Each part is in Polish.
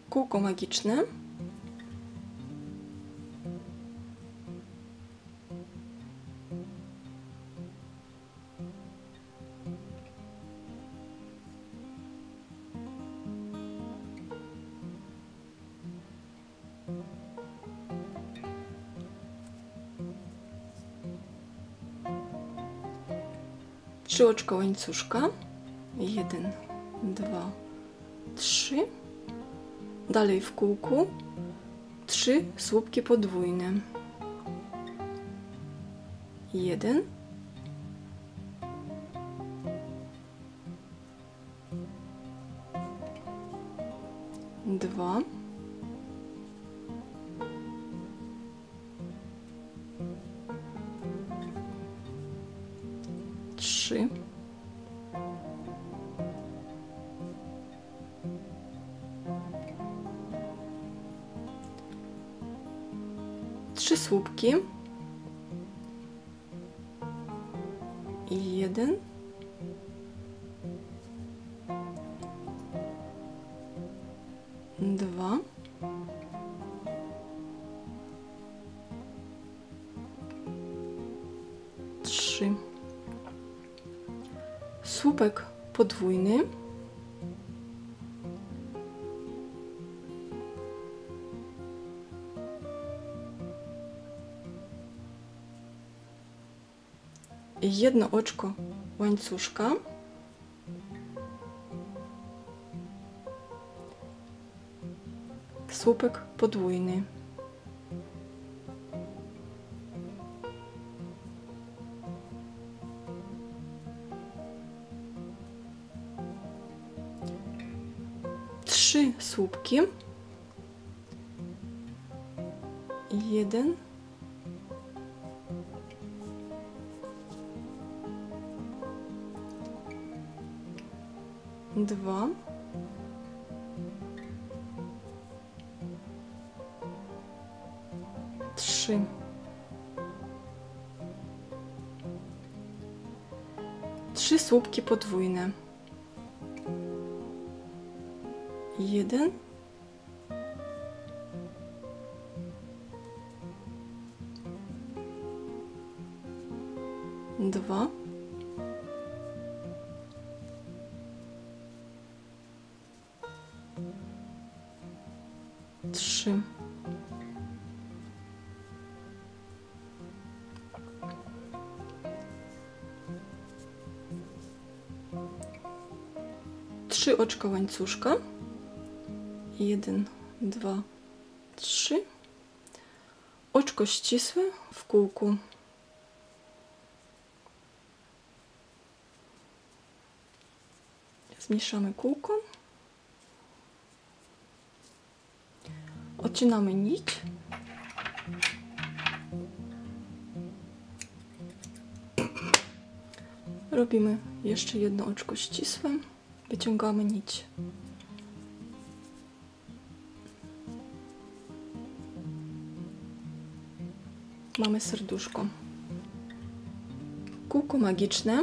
Kółko magiczne. Trzy oczka łańcuszka. 1, 2, 3. Dalej w kółku 3 słupki podwójne. 1, 2, 3, 3 słupki. 1, 2, 3. Słupek podwójny. Jedno oczko łańcuszka. Słupek podwójny. Trzy słupki. 1, 2, 3. Trzy słupki podwójne. 1, 2, 3. Trzy oczka łańcuszka. 1, 2, 3. Oczko ścisłe w kółku. Zmniejszamy kółko. Odcinamy nić. Robimy jeszcze jedno oczko ścisłe. Wyciągamy nić. Mamy serduszko. Kółko magiczne.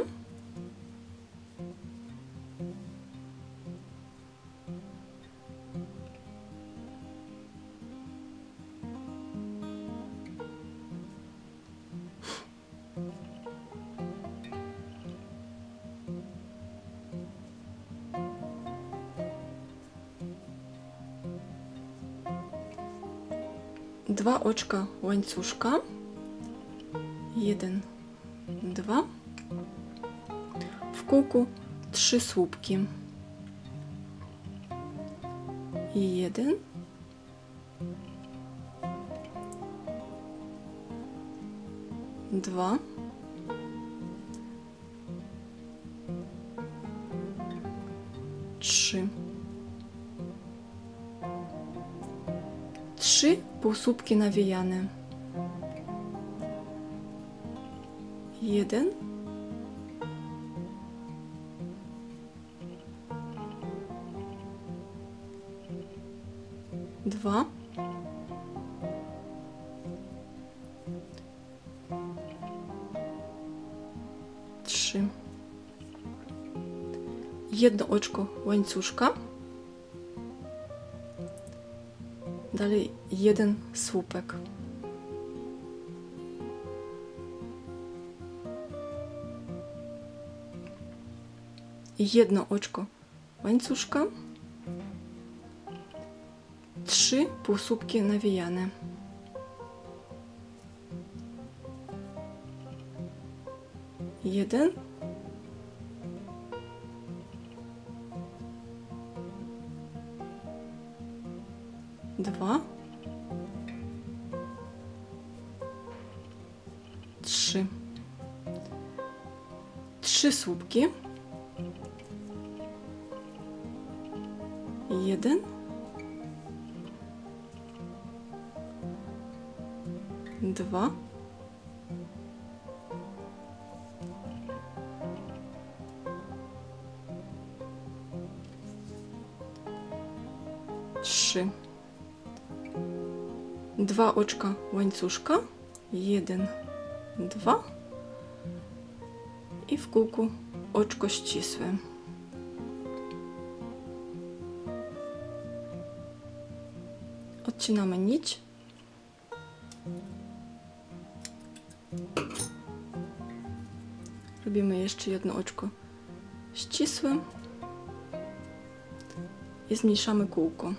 Dwa oczka łańcuszka. 1, 2. W kółku 3 słupki. 1, 2, 3. 3 półsłupki nawijane. 1, 2, 3. Jedno oczko łańcuszka. Dalej jeden słupek. I jedno oczko łańcuszka. 3 półsłupki nawijane. Jeden. Dwa. 3. 3 słupki. 1. 2. 3. 2 oczka łańcuszka. 1, 2. I w kółku oczko ścisłe. Odcinamy nić. Robimy jeszcze jedno oczko ścisłe i zmniejszamy kółko.